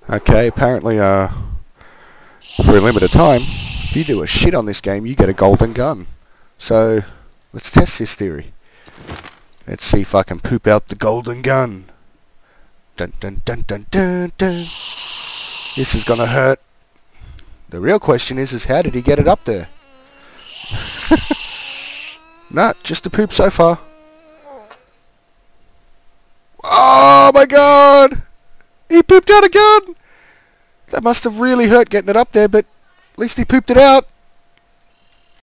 Okay, apparently, for a limited time, if you do a shit on this game, you get a golden gun. So, let's test this theory. Let's see if I can poop out the golden gun. Dun dun dun dun dun dun. This is gonna hurt. The real question is how did he get it up there? Nah, just a poop so far. Oh my god! He pooped out a gun! That must have really hurt getting it up there, but at least he pooped it out.